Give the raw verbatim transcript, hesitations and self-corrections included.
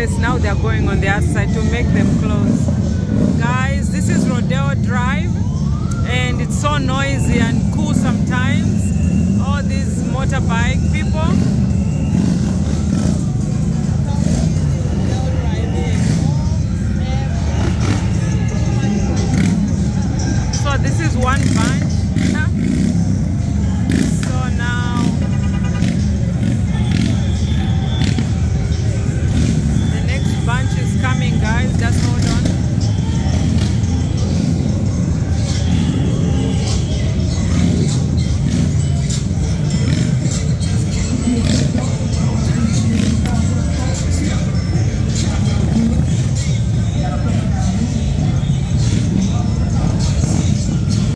place. Now they're going on the other side to make them close. Guys, this is Rodeo Drive, and it's so noisy and cool sometimes. All these motorbike people. So this is one bunch. So now